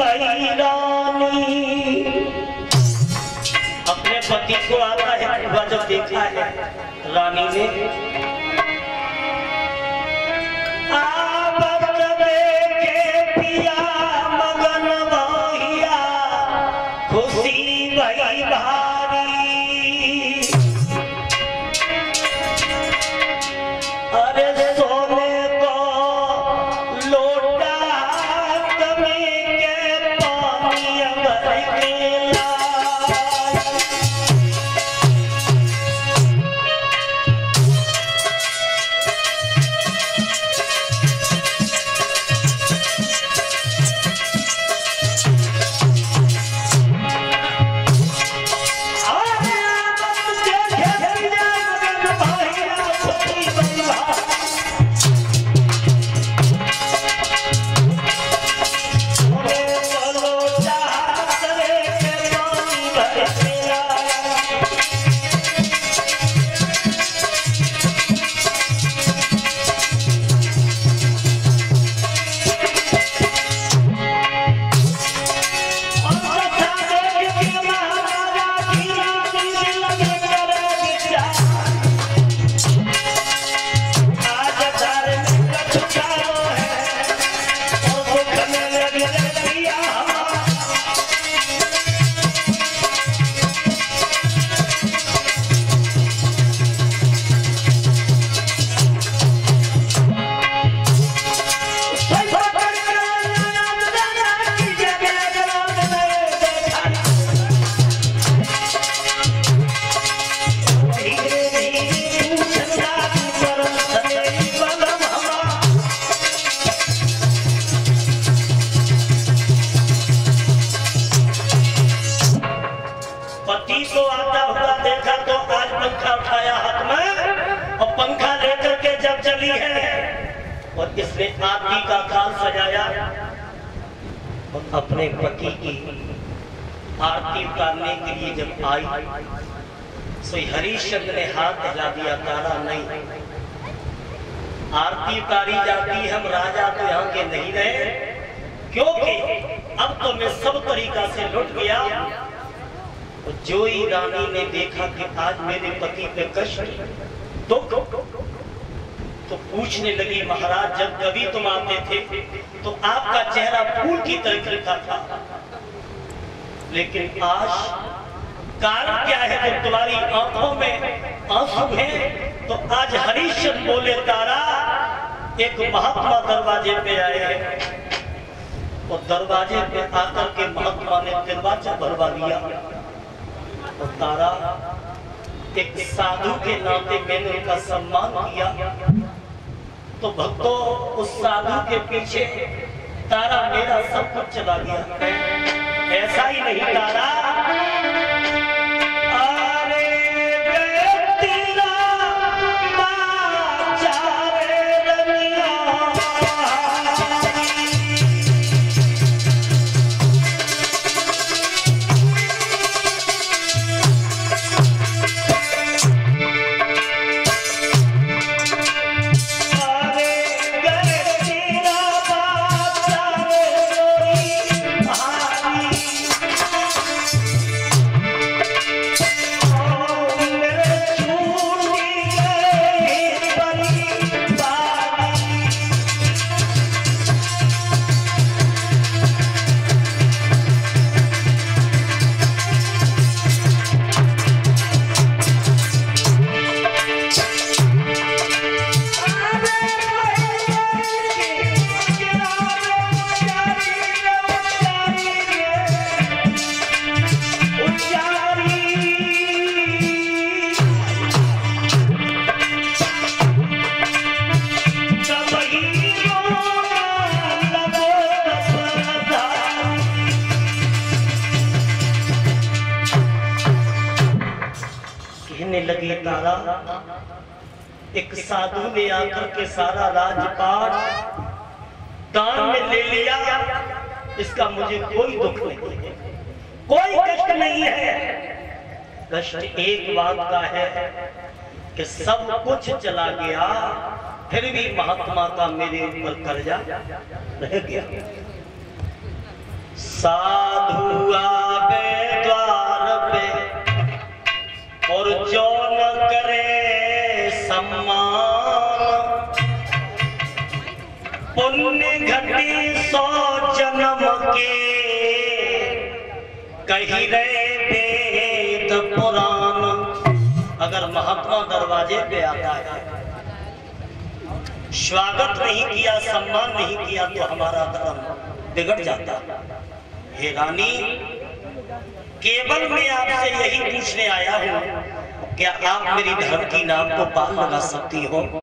भाई रानी अपने पति को आता है जब देखा है रानी ने पिया मगन भैया खुशी भाई भारी अरे सोने को लोटा कमी के पानी भर के को आता हुआ देखा तो आज पंखा उठाया हाथ में और पंखा लेकर के जब चली है और इसने आरती का थाल सजाया और अपने पति की आरती उतारने के लिए जब आई तो हरिश्चंद्र ने हाथ हिला दिया, तारा नहीं, आरती उतारी जाती, हम राजा तो यहाँ के नहीं रहे क्योंकि अब तो मैं सब तरीका से लुट गया। तो जोई रानी ने देखा कि आज मेरे पति पे कष्ट दुख तो पूछने लगी, महाराज जब कभी तुम आते थे तो आपका चेहरा फूल की तरह खिलता था, लेकिन आज कारण क्या है जब तुम्हारी आंखों में आंसू हैं? तो आज हरिश्चंद्र बोले, तारा एक महात्मा दरवाजे पे आए हैं और दरवाजे पे आकर के महात्मा ने दरवाजा भरवा दिया। तो तारा एक साधु के नाते मैंने उनका सम्मान किया, तो भक्तों उस साधु के पीछे तारा मेरा सब कुछ चला गया। ऐसा ही नहीं तारा, लगी तारा एक साधु ने आकर के सारा राजपाट दान में ले लिया, इसका मुझे कोई दुख नहीं है, कोई कष्ट नहीं है। कष्ट एक बात का है कि सब कुछ चला गया फिर भी महात्मा का मेरे ऊपर कर्जा रह गया। साधु आवे द्वार पे और जो न करे सम्मान, पुण्य घटी 100 जन्म के कही रहे वेद पुराण। अगर महात्मा दरवाजे पे आता है, स्वागत नहीं किया, सम्मान नहीं किया, तो हमारा धर्म बिगड़ जाता। हे रानी, केवल मैं आपसे यही पूछने आया हूं, क्या आप मेरी धर्म की नाम को पार लगा सकती हो?